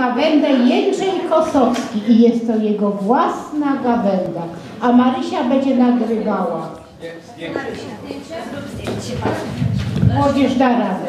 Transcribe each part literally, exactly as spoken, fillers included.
gawędę Jędrzej Kosowski i jest to jego własna gawęda, a Marysia będzie nagrywała. Młodzież da radę.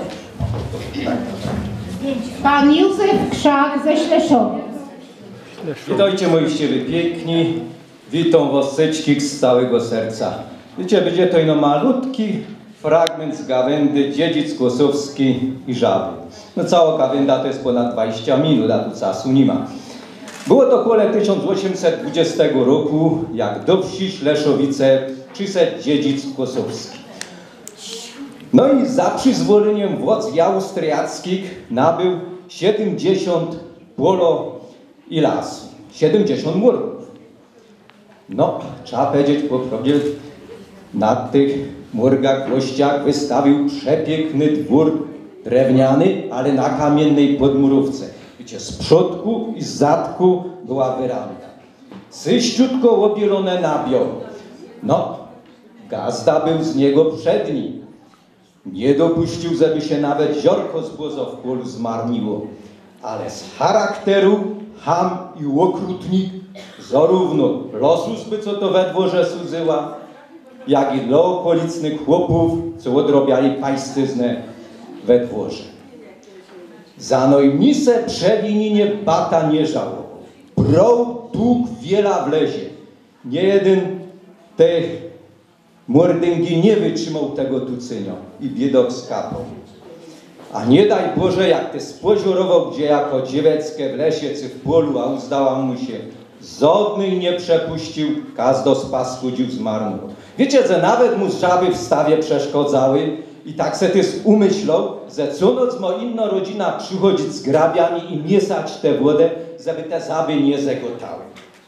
Pan Józef Krzak ze Śleszowic. Witajcie moiście wy piękni, witam was wszystkich z całego serca. Wiecie, będzie to ino malutki fragment z gawędy Dziedzic Kosowski i Żaby. No cała gawęda to jest ponad dwadzieścia minut, a tu czasu nie ma. Było to około tysiąc osiemset dwudziestego roku, jak do wsi Śleszowice przyszedł Dziedzic Kosowski. No i za przyzwoleniem władz austriackich nabył siedemdziesiąt polo i lasu, siedemdziesiąt murków. No, trzeba powiedzieć po probie, na tych murgach, gościach wystawił przepiękny dwór drewniany, ale na kamiennej podmurówce. Wiecie, z przodku i z zadku była wyranda. Syściutko obielone na biało. No, gazda był z niego przedni. Nie dopuścił, żeby się nawet ziorko zboża w polu zmarniło. Ale z charakteru ham i okrutnik zarówno losu zby, co to we dworze służyła, jak i dla okolicnych chłopów, co odrobiali pańszczyznę we dworze. Za najmniejsze przewinienie bata nie żałował. Brał dług wiela w lezie. Nie jeden tych mordęgi nie wytrzymał tego tucynia i biedok skapał. A nie daj Boże, jak te spoziorował gdzie jako dzieweckie w lesie czy w polu, a uzdała mu się, żadnej nie przepuścił, każdo z pas chodził zmarło. Wiecie, że nawet mu z żaby w stawie przeszkodzały i tak se też umyślał, że co noc ma inna rodzina przychodzić z grabiami i miesać tę wodę, żeby te żaby nie zegotały.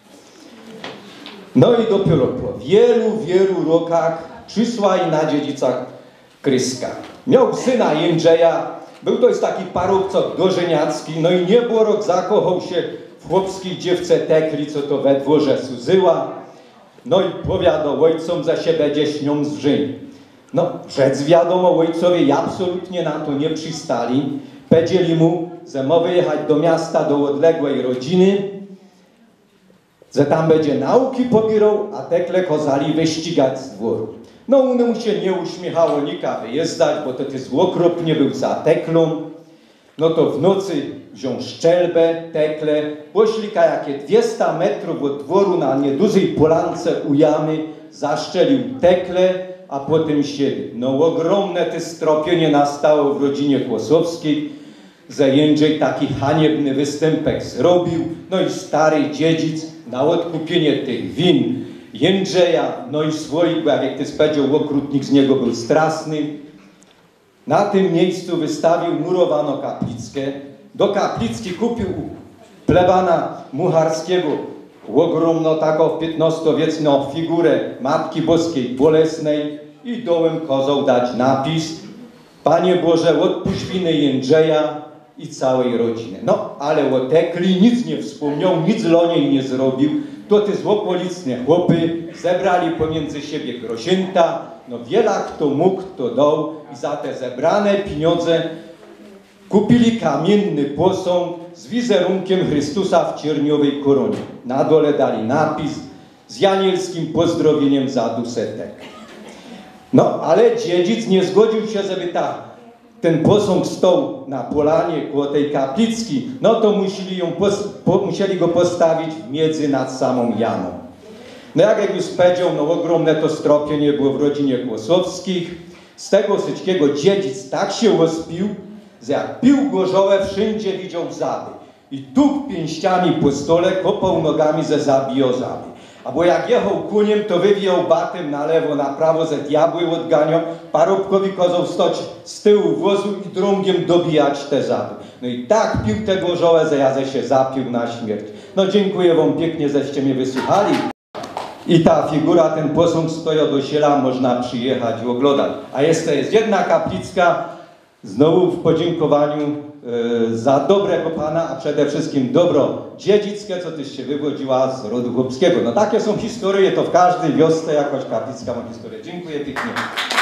No i dopiero po wielu, wielu rokach przyszła i na dziedzicach Kryska. Miał syna Jędrzeja, był to jest taki parubcok dożeniacki, no i nie było rok zakochał się w chłopskiej dziewce Tekli, co to we dworze służyła. No i powiadał ojcom, że się będzie z nią zżył. No, rzec wiadomo, ojcowie absolutnie na to nie przystali. Powiedzieli mu, że ma wyjechać do miasta, do odległej rodziny, że tam będzie nauki pobierał, a Tekle kozali wyścigać z dworu. No, mu się nie uśmiechało nika wyjeżdżać, bo to też okropnie był za Teklą. No to w nocy wziął szczelbę, Tekle, poszli jakie dwieście metrów od dworu na niedużej polance u jamy, zaszczelił Tekle, a potem siebie. No ogromne te stropienie nastało w rodzinie Kłosowskiej, że Jędrzej taki haniebny występek zrobił, no i stary dziedzic na odkupienie tych win Jędrzeja, no i swoich, bo jak ty powiedział, okrutnik z niego był strasny. Na tym miejscu wystawił murowano kaplickę. Do kaplicki kupił plebana mucharskiego ogromno taką piętnastowieczną figurę Matki Boskiej Bolesnej i dołem kozał dać napis: Panie Boże, odpuść winy Jędrzeja i całej rodziny. No, ale o Tekli nic nie wspomniał, nic dla niej nie zrobił. To te złopolicne chłopy zebrali pomiędzy siebie grosięta, no wiele kto mógł, to dał i za te zebrane pieniądze kupili kamienny posąg z wizerunkiem Chrystusa w cierniowej koronie. Na dole dali napis z janielskim pozdrowieniem za dusetek. No, ale dziedzic nie zgodził się, żeby ta, ten posąg stał na polanie koło tej kaplicki, no to musieli, ją po, musieli go postawić w miedzy nad samą jamą. No jak, jak już powiedział, no ogromne to stropienie było w rodzinie Kłosowskich. Z tego wszystkiego dziedzic tak się ospił, że jak pił gorzołę, wszędzie widział żaby. I tuk pięściami po stole, kopał nogami, że zabijał żaby. A bo jak jechał koniem, to wywijał batem na lewo, na prawo, że diabły odganiał, parobkowi kozał stoć z tyłu wozu i drągiem dobijać te żaby. No i tak pił te gorzołę, że ja się zapił na śmierć. No dziękuję wam pięknie, żeście mnie wysłuchali. I ta figura, ten posąg stoi do siela, można przyjechać i oglądać. A jeszcze jest jedna kaplicka, znowu w podziękowaniu yy, za dobrego pana, a przede wszystkim dobro dziedzickie, co też się wywodziła z rodu chłopskiego. No takie są historie, to w każdej wiosce jakoś kaplicka ma historię. Dziękuję pięknie.